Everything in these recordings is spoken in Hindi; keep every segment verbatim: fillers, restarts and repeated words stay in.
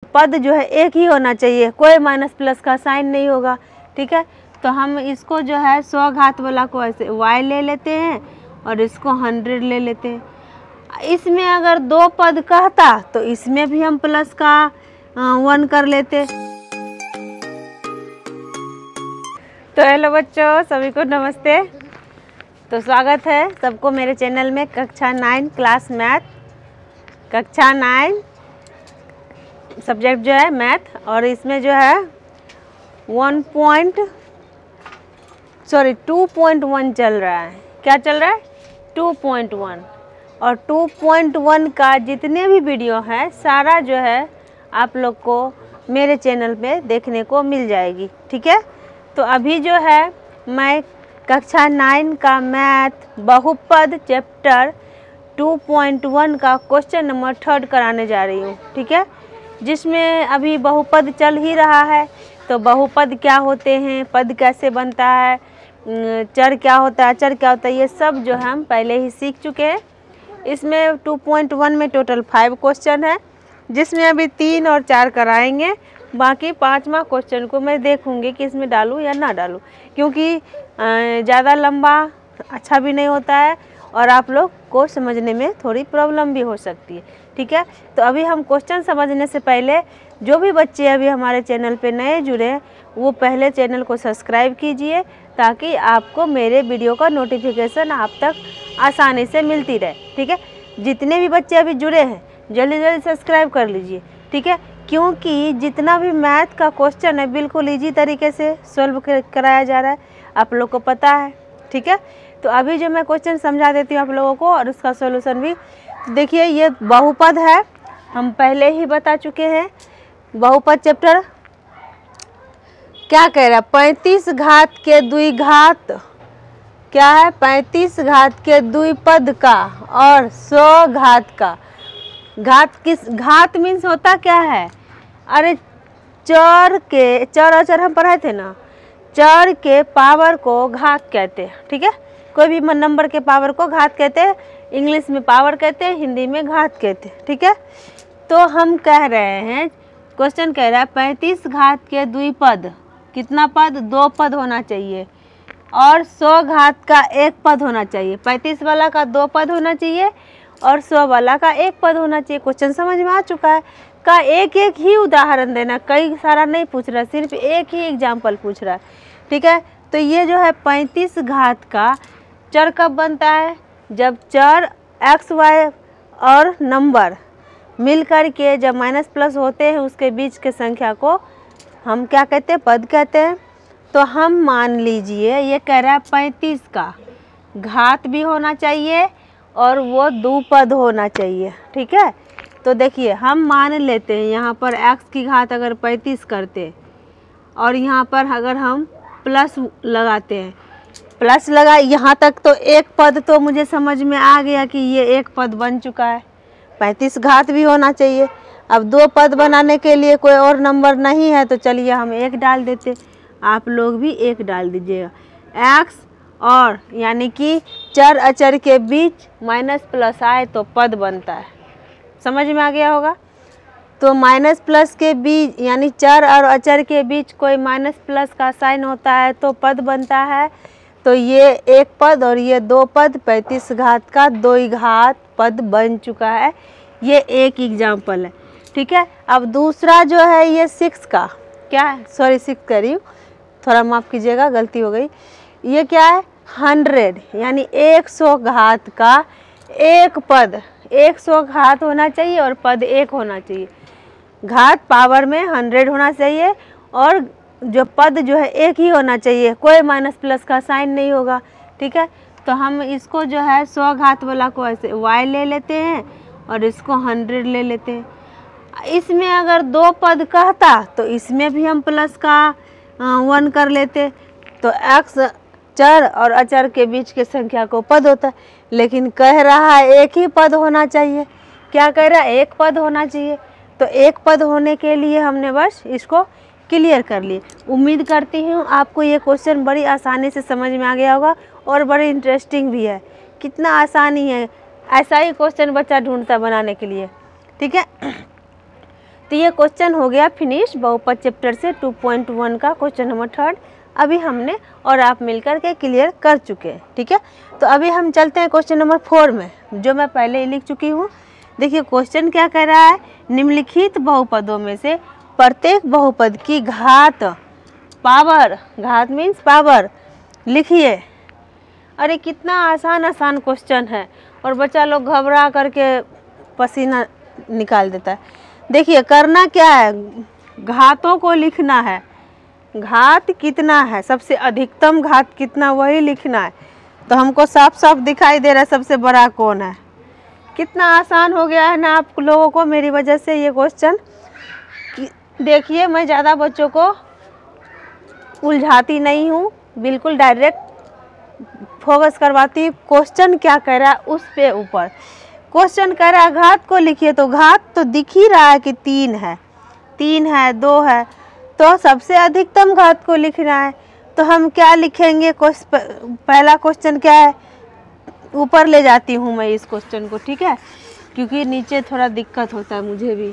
पद जो है एक ही होना चाहिए, कोई माइनस प्लस का साइन नहीं होगा। ठीक है, तो हम इसको जो है सौ घात वाला को ऐसे y ले लेते हैं और इसको हंड्रेड ले लेते हैं। इसमें अगर दो पद कहता तो इसमें भी हम प्लस का वन कर लेते। तो हेलो बच्चों, सभी को नमस्ते। तो स्वागत है सबको मेरे चैनल में कक्षा नाइन क्लास मैथ। कक्षा नाइन सब्जेक्ट जो है मैथ, और इसमें जो है one point sorry two point one चल रहा है। क्या चल रहा है? Two point one. और टू पॉइंट वन का जितने भी वीडियो हैं सारा जो है आप लोग को मेरे चैनल पे देखने को मिल जाएगी। ठीक है, तो अभी जो है मैं कक्षा नाइन का मैथ बहुपद चैप्टर टू पॉइंट वन का क्वेश्चन नंबर थर्ड कराने जा रही हूँ। ठीक है, जिसमें अभी बहुपद चल ही रहा है। तो बहुपद क्या होते हैं, पद कैसे बनता है, चर क्या होता है, अचर क्या होता है, ये सब जो हम पहले ही सीख चुके हैं। इसमें टू पॉइंट वन में टोटल फाइव क्वेश्चन है, जिसमें अभी तीन और चार कराएंगे। बाकी पाँचवा क्वेश्चन को मैं देखूंगी कि इसमें डालूं या ना डालूं, क्योंकि ज़्यादा लंबा अच्छा भी नहीं होता है और आप लोग को समझने में थोड़ी प्रॉब्लम भी हो सकती है। ठीक है, तो अभी हम क्वेश्चन समझने से पहले जो भी बच्चे अभी हमारे चैनल पे नए जुड़े हैं वो पहले चैनल को सब्सक्राइब कीजिए, ताकि आपको मेरे वीडियो का नोटिफिकेशन आप तक आसानी से मिलती रहे। ठीक है, जितने भी बच्चे अभी जुड़े हैं जल्दी जल्दी सब्सक्राइब कर लीजिए। ठीक है, क्योंकि जितना भी मैथ का क्वेश्चन है बिल्कुल ईजी तरीके से सॉल्व कराया जा रहा है, आप लोग को पता है। ठीक है, तो अभी जो मैं क्वेश्चन समझा देती हूँ आप लोगों को और उसका सॉल्यूशन भी। देखिए, ये बहुपद है, हम पहले ही बता चुके हैं। बहुपद चैप्टर क्या कह रहा है? पैंतीस घात के द्विघात क्या है? पैंतीस घात के द्विपद का और सौ घात का। घात किस घात मीन्स होता क्या है? अरे चर के, चर अचर हम पढ़ाए थे ना, चर के पावर को घात कहते हैं। ठीक है, कोई भी नंबर के पावर को घात कहते हैं। इंग्लिश में पावर कहते हैं, हिंदी में घात कहते हैं। ठीक है, तो हम कह रहे हैं, क्वेश्चन कह रहा है पैंतीस घात के द्विपद, कितना पद? दो पद होना चाहिए, और सौ घात का एक पद होना चाहिए। पैंतीस वाला का दो पद होना चाहिए और सौ वाला का एक पद होना चाहिए। क्वेश्चन समझ में आ चुका है। का एक एक ही उदाहरण देना, कई सारा नहीं पूछ रहा, सिर्फ एक ही एग्जाम्पल पूछ रहा है। ठीक है, तो ये जो है पैंतीस घात का चर कब बनता है? जब चर एक्स वाई और नंबर मिल कर के जब माइनस प्लस होते हैं उसके बीच के संख्या को हम क्या कहते हैं? पद कहते हैं। तो हम मान लीजिए ये कह रहा है पैंतीस का घात भी होना चाहिए और वो दो पद होना चाहिए। ठीक है, तो देखिए हम मान लेते हैं यहाँ पर x की घात अगर पैंतीस करते और यहाँ पर अगर हम प्लस लगाते हैं, प्लस लगा यहाँ तक, तो एक पद तो मुझे समझ में आ गया कि ये एक पद बन चुका है। पैंतीस घात भी होना चाहिए। अब दो पद बनाने के लिए कोई और नंबर नहीं है, तो चलिए हम एक डाल देते, आप लोग भी एक डाल दीजिएगा। x और यानी कि चर अचर के बीच माइनस प्लस आए तो पद बनता है। समझ में आ गया होगा। तो माइनस प्लस के बीच यानी चर और अचर के बीच कोई माइनस प्लस का साइन होता है तो पद बनता है। तो ये एक पद और ये दो पद, पैंतीस घात का दो घात पद बन चुका है। ये एक एग्जाम्पल है। ठीक है, अब दूसरा जो है ये सिक्स का, क्या है? सॉरी सिक्स कर रही हूँ, थोड़ा माफ़ कीजिएगा, गलती हो गई। ये क्या है? हंड्रेड, यानी एक सौ घात का एक पद। एक सौ घात होना चाहिए और पद एक होना चाहिए। घात पावर में हंड्रेड होना चाहिए और जो पद जो है एक ही होना चाहिए, कोई माइनस प्लस का साइन नहीं होगा। ठीक है, तो हम इसको जो है सौ घात वाला को ऐसे y ले लेते हैं और इसको हंड्रेड ले लेते हैं। इसमें अगर दो पद कहता तो इसमें भी हम प्लस का वन कर लेते, तो x चर और अचर के बीच के संख्या को पद होता है। लेकिन कह रहा है एक ही पद होना चाहिए। क्या कह रहा है? एक पद होना चाहिए। तो एक पद होने के लिए हमने बस इसको क्लियर कर लिए। उम्मीद करती हूँ आपको ये क्वेश्चन बड़ी आसानी से समझ में आ गया होगा और बड़ी इंटरेस्टिंग भी है। कितना आसानी है, ऐसा ही क्वेश्चन बच्चा ढूंढता बनाने के लिए। ठीक है, तो ये क्वेश्चन हो गया फिनिश बहुपद चैप्टर से टू पॉइंट वन का क्वेश्चन नंबर थर्ड। अभी हमने और आप मिलकर के क्लियर कर चुके हैं, ठीक है। तो अभी हम चलते हैं क्वेश्चन नंबर फोर में, जो मैं पहले ही लिख चुकी हूँ। देखिए क्वेश्चन क्या कह रहा है, निम्नलिखित बहुपदों में से प्रत्येक बहुपद की घात पावर, घात मीन्स पावर, लिखिए। अरे कितना आसान आसान क्वेश्चन है और बच्चा लोग घबरा करके पसीना निकाल देता है। देखिए करना क्या है, घातों को लिखना है, घात कितना है, सबसे अधिकतम घात कितना वही लिखना है। तो हमको साफ साफ दिखाई दे रहा है सबसे बड़ा कौन है। कितना आसान हो गया है ना आप लोगों को मेरी वजह से ये क्वेश्चन। देखिए मैं ज़्यादा बच्चों को उलझाती नहीं हूँ, बिल्कुल डायरेक्ट फोकस करवाती हूँ। क्वेश्चन क्या कह रहा है उस पे ऊपर। क्वेश्चन कह रहा है घात को लिखिए, तो घात तो दिख ही रहा है कि तीन है, तीन है, दो है, तो सबसे अधिकतम घात को लिखना है। तो हम क्या लिखेंगे, पहला क्वेश्चन क्या है, ऊपर ले जाती हूँ मैं इस क्वेश्चन को, ठीक है, क्योंकि नीचे थोड़ा दिक्कत होता है मुझे भी।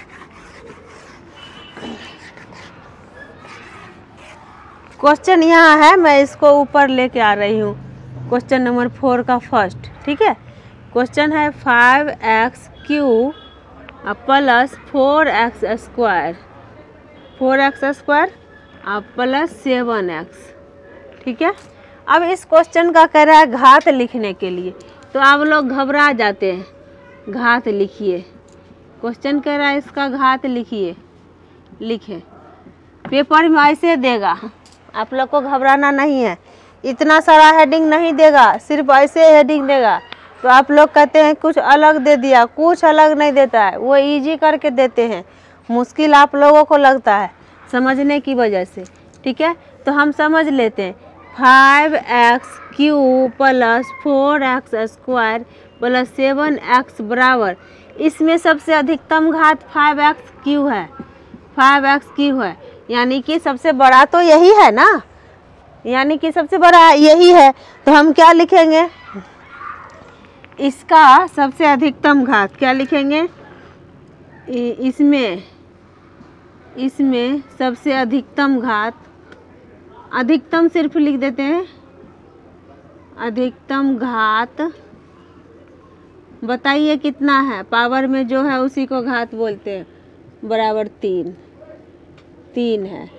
क्वेश्चन यहाँ है, मैं इसको ऊपर लेके आ रही हूँ, क्वेश्चन नंबर फोर का फर्स्ट, ठीक है। क्वेश्चन है five X cube plus four X square, four X square plus seven X, ठीक है। अब इस क्वेश्चन का कह रहा है घात लिखने के लिए, तो आप लोग घबरा जाते हैं, घात लिखिए। क्वेश्चन कह रहा है इसका घात लिखिए, लिखे। पेपर में ऐसे देगा, आप लोग को घबराना नहीं है, इतना सारा हेडिंग नहीं देगा, सिर्फ ऐसे हेडिंग देगा। तो आप लोग कहते हैं कुछ अलग दे दिया, कुछ अलग नहीं देता है, वो इजी करके देते हैं, मुश्किल आप लोगों को लगता है समझने की वजह से, ठीक है। तो हम समझ लेते हैं, five X cube plus four X square plus seven X बराबर, इसमें सबसे अधिकतम घात फाइव एक्स क्यू है, फाइव एक्स क्यू है, यानी कि सबसे बड़ा तो यही है ना, यानी कि सबसे बड़ा यही है। तो हम क्या लिखेंगे, इसका सबसे अधिकतम घात क्या लिखेंगे, इसमें इसमें सबसे अधिकतम घात, अधिकतम सिर्फ लिख देते हैं, अधिकतम घात बताइए कितना है, पावर में जो है उसी को घात बोलते हैं, बराबर तीन, तीन है।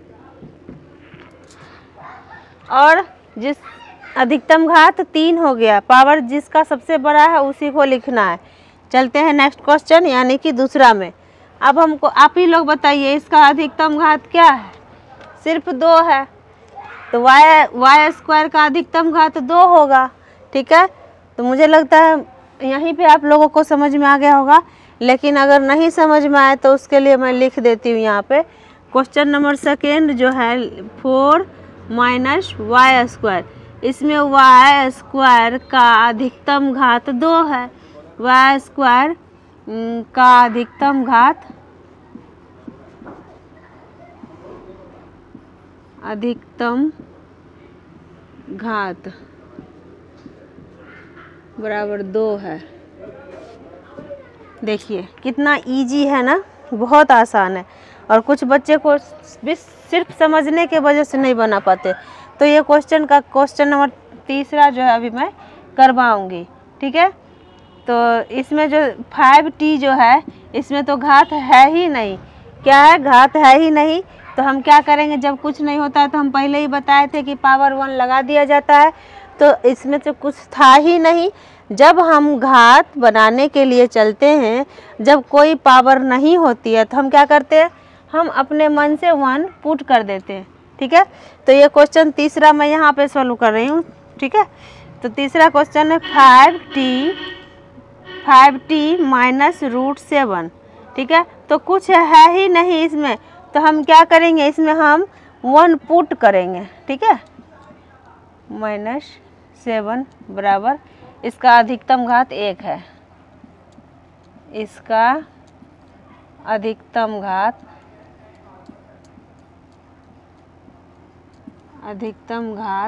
और जिस अधिकतम घात तीन हो गया, पावर जिसका सबसे बड़ा है उसी को लिखना है। चलते हैं नेक्स्ट क्वेश्चन, यानी कि दूसरा में। अब हमको आप ही लोग बताइए इसका अधिकतम घात क्या है, सिर्फ दो है, तो वाई वाई स्क्वायर का अधिकतम घात दो होगा, ठीक है। तो मुझे लगता है यहीं पे आप लोगों को समझ में आ गया होगा, लेकिन अगर नहीं समझ में आए तो उसके लिए मैं लिख देती हूँ यहाँ पे। क्वेश्चन नंबर सेकेंड जो है फोर माइनस वाई स्क्वायर, इसमें वाई स्क्वायर का अधिकतम घात दो है, वाई स्क्वायर का अधिकतम घात, अधिकतम घात बराबर दो है। देखिए कितना इजी है ना, बहुत आसान है, और कुछ बच्चे को भी सिर्फ समझने के वजह से नहीं बना पाते। तो ये क्वेश्चन का क्वेश्चन नंबर तीसरा जो है अभी मैं करवाऊंगी, ठीक है। तो इसमें जो फाइव टी जो है, इसमें तो घात है ही नहीं, क्या है, घात है ही नहीं। तो हम क्या करेंगे, जब कुछ नहीं होता है तो हम पहले ही बताए थे कि पावर वन लगा दिया जाता है, तो इसमें तो कुछ था ही नहीं। जब हम घात बनाने के लिए चलते हैं, जब कोई पावर नहीं होती है, तो हम क्या करते हैं, हम अपने मन से वन पुट कर देते हैं, ठीक है। तो ये क्वेश्चन तीसरा मैं यहाँ पे सॉल्व कर रही हूँ, ठीक है। तो तीसरा क्वेश्चन है five T five T minus root seven, ठीक है। तो कुछ है ही नहीं इसमें, तो हम क्या करेंगे, इसमें हम वन पुट करेंगे, ठीक है, माइनस सेवन बराबर, इसका अधिकतम घात एक है, इसका अधिकतम घात अधिकतम घात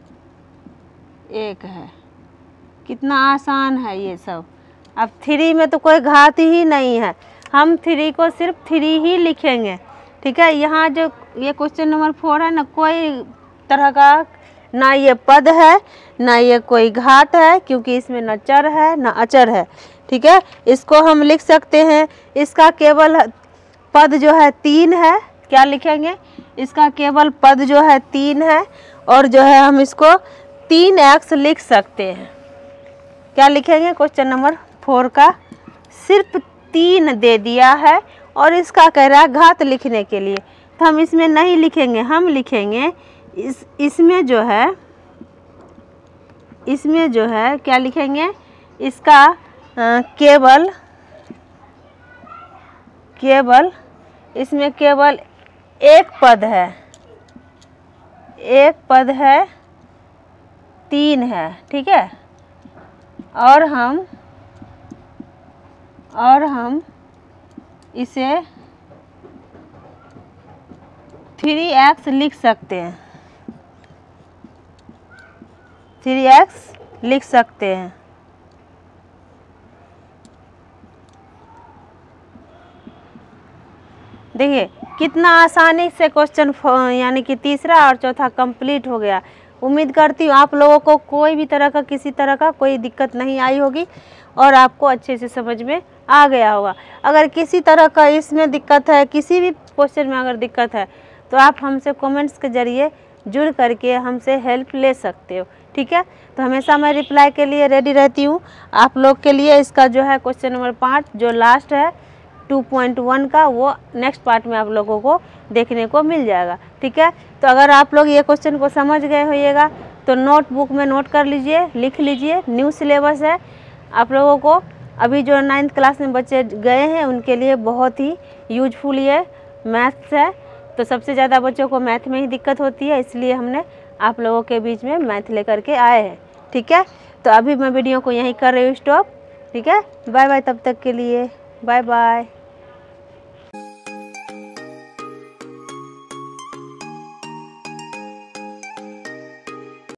एक है। कितना आसान है ये सब। अब थ्री में तो कोई घात ही नहीं है, हम थ्री को सिर्फ थ्री ही लिखेंगे, ठीक है। यहाँ जो ये क्वेश्चन नंबर फोर है ना, कोई तरह का ना ये पद है ना ये कोई घात है, क्योंकि इसमें न चर है न अचर है, ठीक है। इसको हम लिख सकते हैं, इसका केवल पद जो है तीन है, क्या लिखेंगे, इसका केवल पद जो है तीन है, और जो है हम इसको तीन एक्स लिख सकते हैं। क्या लिखेंगे, क्वेश्चन नंबर फोर का सिर्फ तीन दे दिया है और इसका कह रहा है घात लिखने के लिए, तो हम इसमें नहीं लिखेंगे, हम लिखेंगे इस इसमें जो है इसमें जो है क्या लिखेंगे, इसका आ, केवल केवल इसमें केवल एक पद है, एक पद है, तीन है, ठीक है। और हम और हम इसे थ्री एक्स लिख सकते हैं, थ्री एक्स लिख सकते हैं। देखिए कितना आसानी से क्वेश्चन यानी कि तीसरा और चौथा कंप्लीट हो गया। उम्मीद करती हूँ आप लोगों को कोई भी तरह का किसी तरह का कोई दिक्कत नहीं आई होगी और आपको अच्छे से समझ में आ गया होगा। अगर किसी तरह का इसमें दिक्कत है, किसी भी क्वेश्चन में अगर दिक्कत है, तो आप हमसे कमेंट्स के ज़रिए जुड़ करके हमसे हेल्प ले सकते हो, ठीक है। तो हमेशा मैं रिप्लाई के लिए रेडी रहती हूँ आप लोग के लिए। इसका जो है क्वेश्चन नंबर पाँच जो लास्ट है टू पॉइंट वन का, वो नेक्स्ट पार्ट में आप लोगों को देखने को मिल जाएगा, ठीक है। तो अगर आप लोग ये क्वेश्चन को समझ गए होइएगा तो नोटबुक में नोट कर लीजिए, लिख लीजिए। न्यू सिलेबस है, आप लोगों को अभी जो नाइन्थ क्लास में बच्चे गए हैं उनके लिए बहुत ही यूजफुल ये मैथ्स है। तो सबसे ज़्यादा बच्चों को मैथ में ही दिक्कत होती है, इसलिए हमने आप लोगों के बीच में मैथ लेकर के आए हैं, ठीक है। तो अभी मैं वीडियो को यहीं कर रही हूँ स्टॉप, ठीक है। बाय बाय, तब तक के लिए बाय बाय।